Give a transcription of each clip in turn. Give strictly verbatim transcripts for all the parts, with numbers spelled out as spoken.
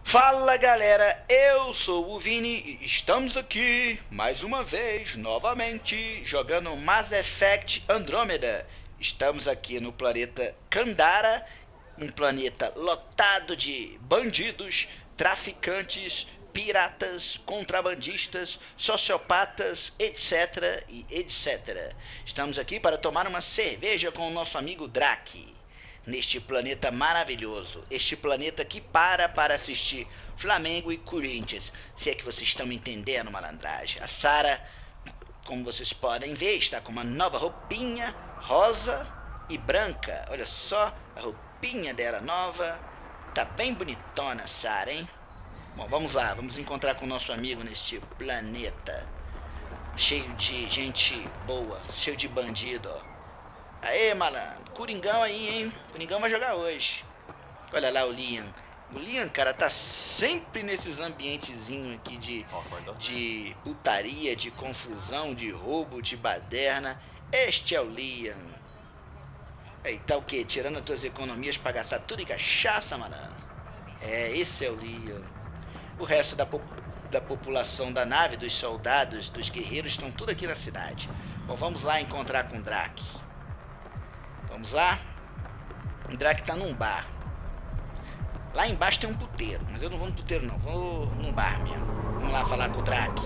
Fala galera, eu sou o Vini e estamos aqui mais uma vez, novamente, jogando Mass Effect Andromeda. Estamos aqui no planeta Kandara, um planeta lotado de bandidos, traficantes, piratas, contrabandistas, sociopatas, etc e etcétera. Estamos aqui para tomar uma cerveja com o nosso amigo Drake. Neste planeta maravilhoso, este planeta que para para assistir Flamengo e Corinthians, se é que vocês estão me entendendo, malandragem. A Sarah, como vocês podem ver, está com uma nova roupinha rosa e branca. Olha só a roupinha dela nova, tá bem bonitona, Sarah, hein? Bom, vamos lá, vamos encontrar com o nosso amigo neste planeta cheio de gente boa, cheio de bandido, ó. Aê, malandro, Coringão aí, hein? Coringão vai jogar hoje. Olha lá o Liam. O Liam, cara, tá sempre nesses ambientezinhos aqui de, de putaria, de confusão, de roubo, de baderna. Este é o Liam. Aí, tá o quê? Tirando as tuas economias pra gastar tudo em cachaça, malandro? É, esse é o Liam. O resto da, po da população da nave, dos soldados, dos guerreiros, estão tudo aqui na cidade. Bom, vamos lá encontrar com o Drake. Vamos lá. O Drake tá num bar. Lá embaixo tem um puteiro, mas eu não vou no puteiro não, vou num bar mesmo. Vamos lá falar com o Drake.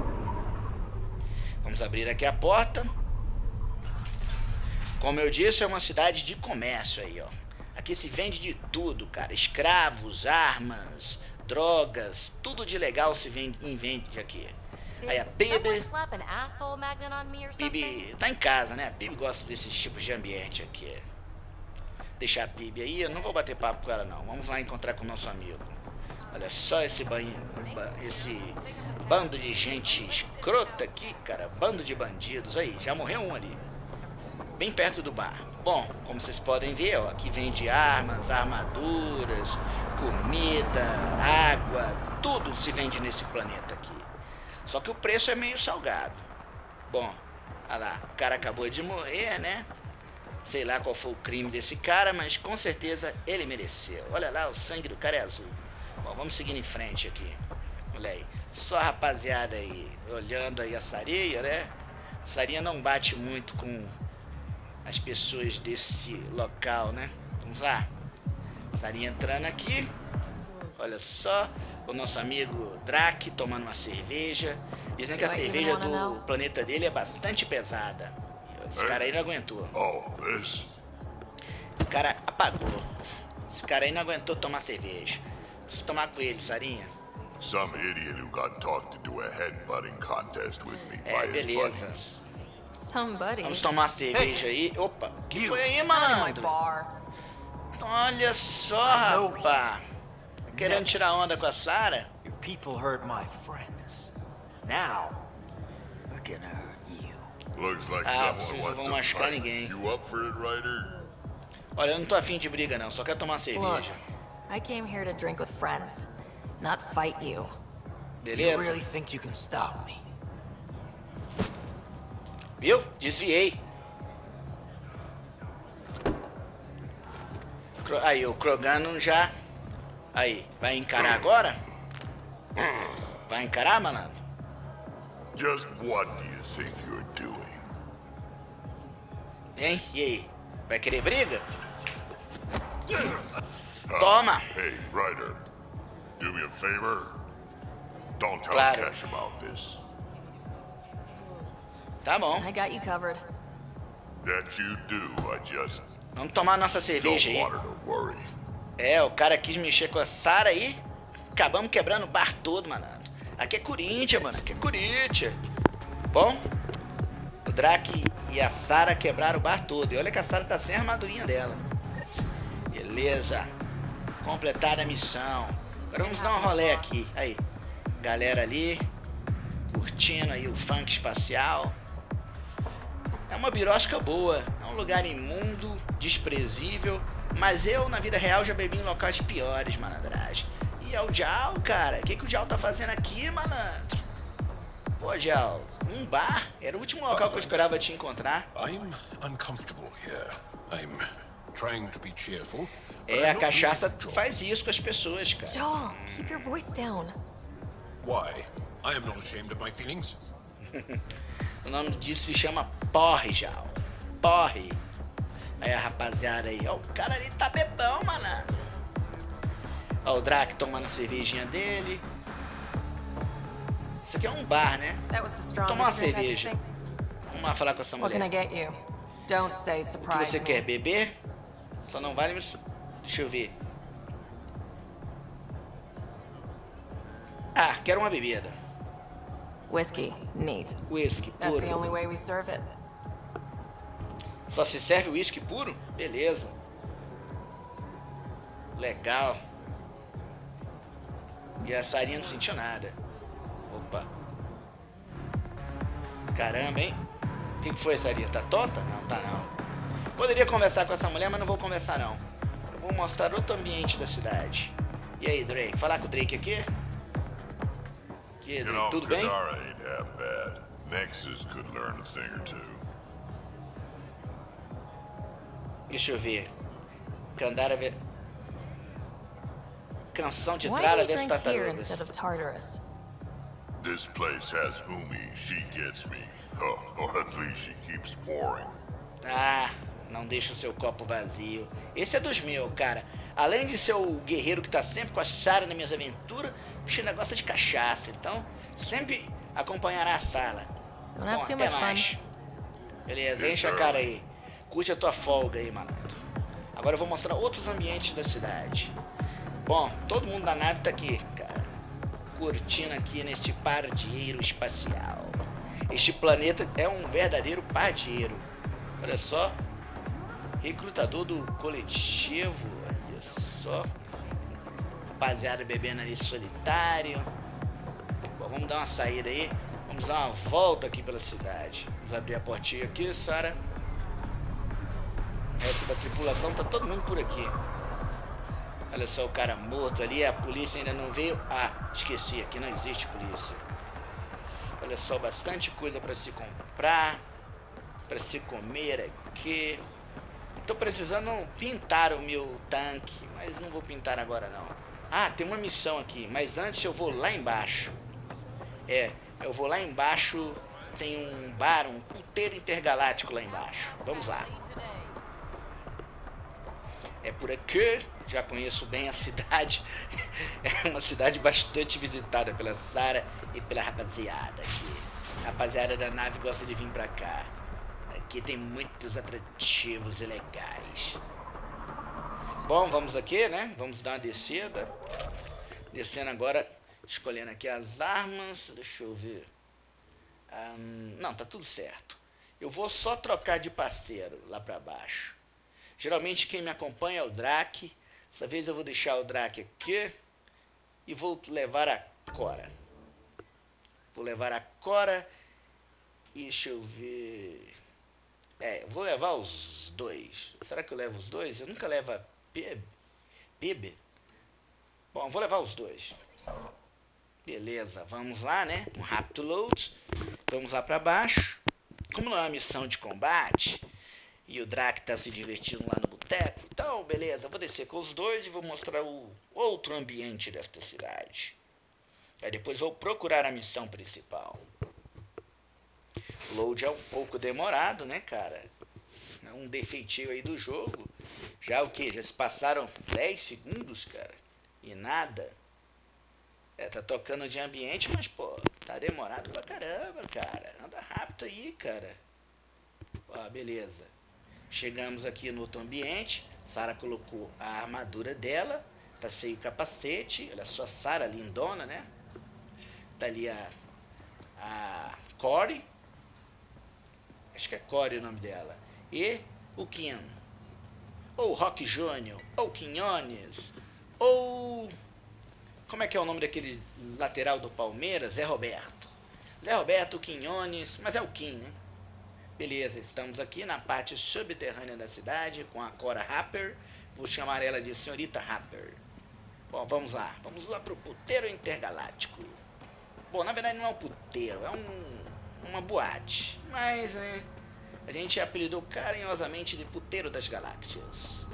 Vamos abrir aqui a porta. Como eu disse, é uma cidade de comércio aí, ó. Aqui se vende de tudo, cara. Escravos, armas, drogas, tudo de legal se vende, vende aqui. Aí a Bibi, Bibi tá em casa, né? A Bibi gosta desses tipos de ambiente aqui. Deixar a Bibi aí, eu não vou bater papo com ela não. Vamos lá encontrar com o nosso amigo. Olha só esse banho, esse bando de gente escrota aqui, cara. Bando de bandidos. Aí, já morreu um ali. Bem perto do bar. Bom, como vocês podem ver, ó, aqui vende armas, armaduras, comida, água. Tudo se vende nesse planeta aqui. Só que o preço é meio salgado. Bom, olha lá, o cara acabou de morrer, né? Sei lá qual foi o crime desse cara, mas com certeza ele mereceu. Olha lá, o sangue do cara é azul. Bom, vamos seguindo em frente aqui. Olha aí, só a rapaziada aí, olhando aí a Sarinha, né? A Sarinha não bate muito com as pessoas desse local, né? Vamos lá. Sarinha entrando aqui. Olha só. O nosso amigo Drake tomando uma cerveja. Dizem que a cerveja do planeta dele é bastante pesada. Esse cara aí não aguentou. O cara apagou. Esse cara aí não aguentou tomar cerveja. Preciso tomar com ele, Sarinha. Some idiot who got talked into a headbutting contest with me É, by his beleza. buddies. Somebody. Vamos tomar cerveja aí. Opa, que foi aí, malandro? Olha só, rapaz. Querendo tirar onda com a Sarah? Your people hurt my friends. Now, we're gonna hurt you. Looks like Ah, someone vocês não wants vão to machucar fight. ninguém. You up for it, Ryder? Olha, eu não tô afim de briga não, só quero tomar Look, cerveja. I came here to drink with friends, not fight you. You Beleza? really think you can stop me? Viu? Desviei. Cro- Aí, o Krogano já... Aí, vai encarar agora? Vai encarar, malandro? Just what do you think you're doing? Hein? E aí? Vai querer briga? Toma! Hey, Ryder, do me a favor. Don't tell Claro. Cash about this. Tá bom. I got you covered. That you do, I just Vamos tomar nossa don't cerveja aí. want her to worry. É, o cara quis mexer com a Sarah aí. Acabamos quebrando o bar todo, malandro. Aqui é Corinthians, mano. Aqui é Corinthians. Bom, o Drake e a Sarah quebraram o bar todo. E olha que a Sarah tá sem a armadurinha dela. Beleza. Completada a missão. Agora vamos dar um rolê aqui. Aí, galera ali. Curtindo aí o funk espacial. É uma birosca boa. É um lugar imundo, desprezível. Mas eu, na vida real, já bebi em locais piores, malandragem. E é o Jal, cara. O que, que o Jal tá fazendo aqui, malandro? Pô, Jal, um bar? Era o último local que eu esperava te encontrar. I'm uncomfortable here. I'm trying to be cheerful. but É, I'm a not cachaça really enjoying faz isso com as pessoas, cara. Joel, keep your voice down. it. Why? I am not ashamed of my feelings. O nome disso se chama porre, Jal. Porre. Aí a rapaziada aí, ó, o cara ali tá bebão, malandro. Ó, o Drac tomando a cervejinha dele. Isso aqui é um bar, né? That was the Toma uma strongest drink I could cerveja. think. Vamos lá falar com essa What can I mulher. get you? Don't say O que surprise você quer, me. beber? Só não vale... me- Deixa eu ver. Ah, quero uma bebida. Whiskey, neat. Whisky That's the puro. only way we serve it. Só se serve whisky puro? Beleza. Legal. E a Sarinha não sentiu nada. Opa. Caramba, hein? O que, que foi, Sarinha? Tá torta? Não, tá não. Poderia conversar com essa mulher, mas não vou conversar não. Eu vou mostrar outro ambiente da cidade. E aí, Drake? Falar com o Drake aqui? E aí, You Drake, know, tudo bem? Kadara ain't half bad. Nexus could learn a thing or two. Deixa eu ver. Kandara vê... Canção de Why do Trala you vs drink here Tartarugas. instead of Tartarus? This place has Umi. She gets me. Oh, or at least she keeps pouring. Ah, não deixa o seu copo vazio. Esse é dos meus, cara. Além de ser o guerreiro que tá sempre com a Sarah nas minhas aventuras, o bicho ainda gosta de cachaça. Então, sempre acompanhará a sala. Don't have Bom, too até much mais. fun. Beleza, enche a cara aí. Curte a tua folga aí, malandro. Agora eu vou mostrar outros ambientes da cidade. Bom, todo mundo da nave tá aqui, cara. Curtindo aqui neste pardieiro espacial. Este planeta é um verdadeiro pardieiro. Olha só. Recrutador do coletivo. Olha só. Rapaziada bebendo ali solitário. Bom, vamos dar uma saída aí. Vamos dar uma volta aqui pela cidade. Vamos abrir a portinha aqui, Sarah. O resto da tripulação tá todo mundo por aqui. Olha só o cara morto ali, a polícia ainda não veio. Ah, esqueci, aqui não existe polícia. Olha só, bastante coisa para se comprar, para se comer aqui. Tô precisando pintar o meu tanque, mas não vou pintar agora não. Ah, tem uma missão aqui, mas antes eu vou lá embaixo. É, eu vou lá embaixo, tem um bar, um puteiro intergaláctico lá embaixo. Vamos lá. É por aqui, já conheço bem a cidade. É uma cidade bastante visitada pela Sarah e pela rapaziada aqui. A rapaziada da nave gosta de vir pra cá. Aqui tem muitos atrativos e legais. Bom, vamos aqui, né? Vamos dar uma descida. Descendo agora, escolhendo aqui as armas. Deixa eu ver. Um, não, tá tudo certo. Eu vou só trocar de parceiro lá pra baixo. Geralmente quem me acompanha é o Drac. Dessa vez eu vou deixar o Drac aqui. E vou levar a Cora. Vou levar a Cora. E deixa eu ver... É, eu vou levar os dois. Será que eu levo os dois? Eu nunca levo a Pib. Pib. Bom, vou levar os dois. Beleza, vamos lá, né? Um rápido load. Vamos lá pra baixo. Como não é uma missão de combate... E o Drac tá se divertindo lá no boteco. Então, beleza, eu vou descer com os dois e vou mostrar o outro ambiente desta cidade. Aí depois vou procurar a missão principal. O load é um pouco demorado, né, cara? É um defeitivo aí do jogo. Já o que? Já se passaram dez segundos, cara. E nada. É, tá tocando de ambiente, mas, pô, tá demorado pra caramba, cara. Anda rápido aí, cara. Ó, beleza. Chegamos aqui no outro ambiente. Sarah colocou a armadura dela. Passei o capacete. Olha só, Sarah lindona, né? Tá ali a, a Corey. Acho que é Corey o nome dela. E o Kim. Ou Rock Júnior Ou Quinones. Ou... Como é que é o nome daquele lateral do Palmeiras? Zé Roberto. Zé Roberto, Quinones. Mas é o Kim, né? Beleza, estamos aqui na parte subterrânea da cidade com a Cora Harper. Vou chamar ela de Senhorita Harper. Bom, vamos lá. Vamos lá pro puteiro intergaláctico. Bom, na verdade não é um puteiro, é um, uma boate. Mas, né, a gente apelidou carinhosamente de puteiro das galáxias.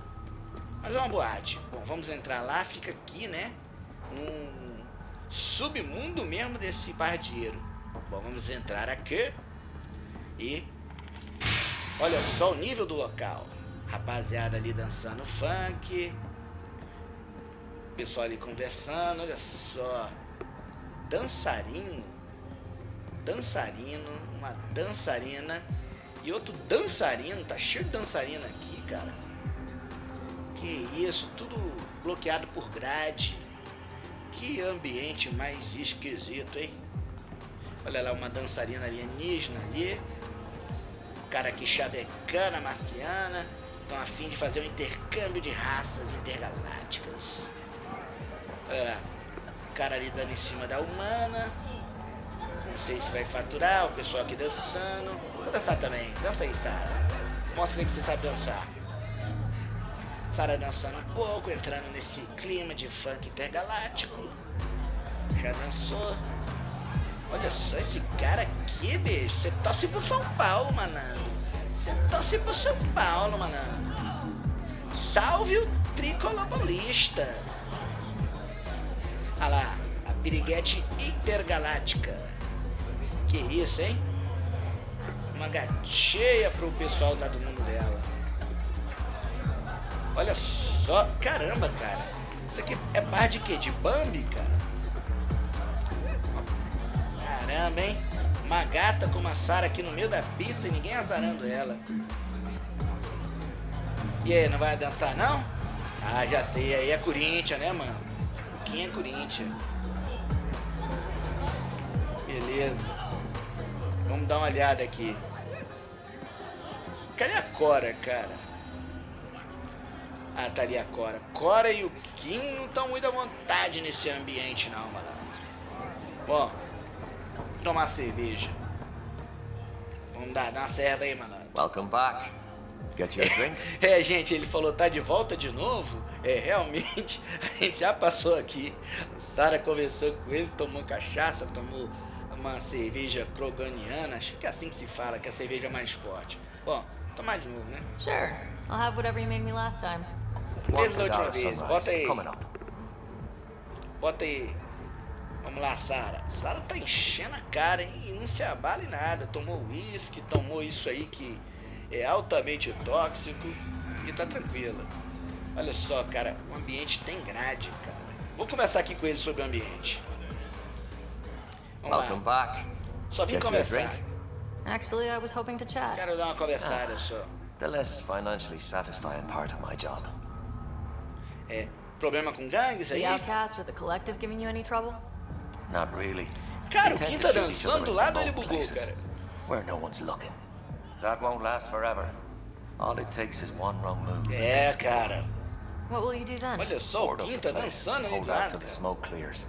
Mas é uma boate. Bom, vamos entrar lá, fica aqui, né? Num submundo mesmo desse pardieiro. Bom, vamos entrar aqui. E olha só o nível do local. Rapaziada ali dançando funk. Pessoal ali conversando, olha só. Dançarino. Dançarino, uma dançarina e outro dançarino, tá cheio de dançarina aqui, cara. Que isso, tudo bloqueado por grade. Que ambiente mais esquisito, hein? Olha lá, uma dançarina alienígena ali. O cara aqui chavecando a marciana. Estão a fim de fazer um intercâmbio de raças intergalácticas. É, o cara ali dando em cima da humana. Não sei se vai faturar, o pessoal aqui dançando. Vou dançar também, dança aí, Sarah. Mostra aí que você sabe dançar. Sarah dançando um pouco, entrando nesse clima de funk intergaláctico. Já dançou. Olha só esse cara aqui, bicho. Você torce pro São Paulo, malandro. Você torce pro São Paulo, malandro. Salve o tricolor paulista. Olha lá, a piriguete intergaláctica. Que isso, hein? Uma gacheia pro pessoal lá do mundo dela. Olha só, caramba, cara. Isso aqui é par de quê? De Bambi, cara? Caramba, hein? Uma gata como a Sarah aqui no meio da pista e ninguém azarando ela. E aí, não vai dançar não? Ah, já sei, aí é Corinthians, né, mano? Quem é Corinthians? Beleza. Vamos dar uma olhada aqui. Cadê a Cora, cara? Ah, tá ali a Cora. Cora e o Kim não estão muito à vontade nesse ambiente, não, malandro. Bom, tomar cerveja. Vamos dar, dar uma serva aí, malandro. Welcome back. Get you a drink? É, gente, ele falou, tá de volta de novo? É, realmente, a gente já passou aqui. A Sarah conversou com ele, tomou cachaça, tomou uma cerveja kroganiana, acho que é assim que se fala, que é a cerveja mais forte. Bom, tomar de novo, né? Sure. I'll have whatever you made me last time. One Mesmo da última Kadara vez, sunrise bota aí. coming up. Bota aí. Vamos lá, Sarah. Sarah tá enchendo a cara, hein? E não se abale nada. Tomou uísque, tomou isso aí que é altamente tóxico e tá tranquila. Olha só, cara, o ambiente tem grade, cara. Vou conversar aqui com ele sobre o ambiente. Vamos Welcome lá. back. Só vim Get you a conversar. drink? Actually, I was hoping to chat. Quero dar uma conversada só. The less financially satisfying part of my job. É, problema com gangues aí? The outcast or the collective giving you any trouble? Not really. Cara, They o tend Kim to tá shoot each other dançando do in lado, ele remote bugou, places, cara. where no one's looking. That won't last forever. All it takes is one wrong move. and É, things get cara. ugly. What will you do then? Olha só, o Board up Kim the tá place, dançando ali do hold out lado, till the cara. smoke clears.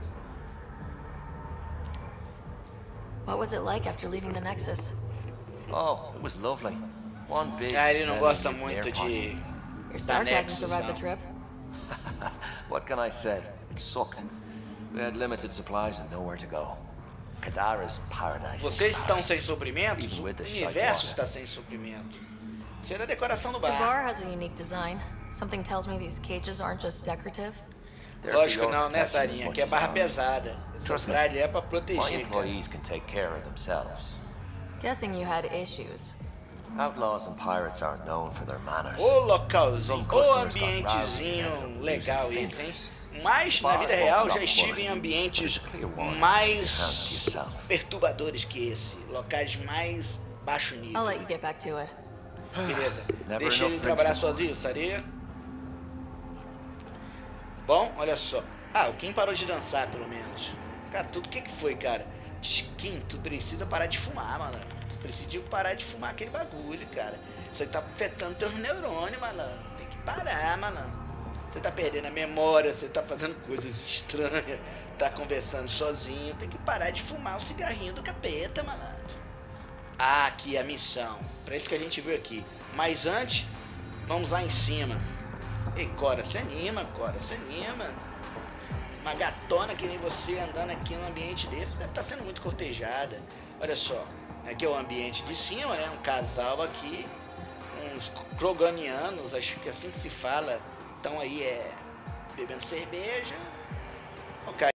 What was it like after leaving the Nexus? Oh, it was lovely. One big Ah, ele não smelly gosta nuclear muito party. de... Your da sarcasm Nexus, survived the não. trip. What can I say? It sucked. We had limited supplies and nowhere to go. Kadara's paradise. in Vocês estão comparison. sem suprimentos? Even O with the universo shite está sem suprimento. Isso é da decoração do The bar. bar has a unique design. Something tells me these cages aren't just decorative. They're for Lógico your não, né, protection as Sarinha? much Que é as barra ours. pesada. Essa Trust me, grade é pra My proteger, cara. employees can take care of themselves. Guessing you had issues. Outlaws and pirates aren't known for their manners. O localzinho, Some o customers got rowdy and ambientezinho ended up legal losing esse, hein? fingers. Mas na Bars vida won't real stop já estive quality, em but ambientes it's a clear warning to keep your hands to mais yourself. perturbadores que esse. Locais mais baixo I'll nível. let you get back to it. Beleza. Never Deixa enough ele drinks trabalhar to- sozinho, Saria. Bom, olha só. Ah, o Kim parou de dançar, pelo menos. Cara, tudo que que foi, cara? Kim, tu precisa parar de fumar, malandro. Tu precisa parar de fumar aquele bagulho, cara. Isso aí tá afetando teus neurônios, malandro. Tem que parar, malandro. Você tá perdendo a memória, você tá fazendo coisas estranhas, tá conversando sozinho. Tem que parar de fumar o cigarrinho do capeta, malandro. Ah, aqui a missão. Pra isso que a gente viu aqui. Mas antes, vamos lá em cima. Ei, Cora, se anima, Cora, se anima. Uma gatona que nem você andando aqui num ambiente desse deve estar sendo muito cortejada. Olha só, aqui é o ambiente de cima, né? Um casal aqui, uns kroganianos, acho que é assim que se fala, Então aí é bebendo cerveja,